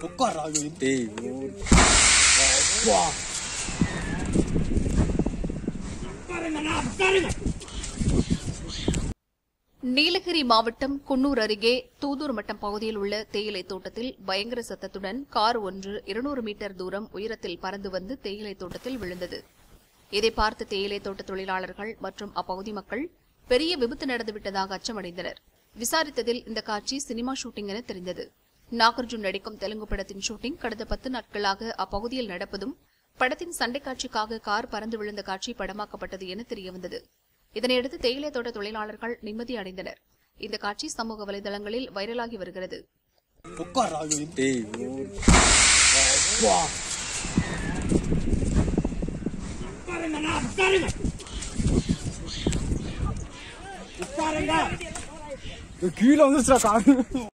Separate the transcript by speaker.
Speaker 1: உட்கார்றா
Speaker 2: டேய்
Speaker 1: வா
Speaker 3: நீலகிரி மாவட்டம் குன்னூர் அருகே தூதூர் மட்டம் பகுதியில் உள்ள தேயிலை தோட்டத்தில் பயங்கர சத்தத்துடன் கார் ஒன்று 200 மீட்டர் தூரம் உயரத்தில் பறந்து வந்து தேயிலை தோட்டத்தில் விழுந்தது. இதை பார்த்த தேயிலை தோட்ட தொழிலாளர்கள் மற்றும் அப்பகுதி மக்கள் பெரிய விபத்து நடந்துவிட்டதாக அச்சமடைந்தனர். விசாரித்ததில் இந்த காட்சி சினிமா ஷூட்டிங் என தெரிந்தது. நாகார்ஜுன் நடிக்கும் தெலுங்கு படத்தின் ஷூட்டிங் கடந்த 10 நாட்களாக அப்பகுதியில் நடப்பதும் படத்தின் சண்டை காட்சிக்காக கார் பறந்து விழுந்த காட்சி படமாக்கப்பட்டது என தெரியவந்தது. இதனையடுத்து தேயிலை தோட்ட தொழிலாளர்கள் நிம்மதி அடைந்தனர். இந்த காட்சி சமூக வலைதளங்களில் வைரலாகி வருகிறது.
Speaker 1: கீழே வந்து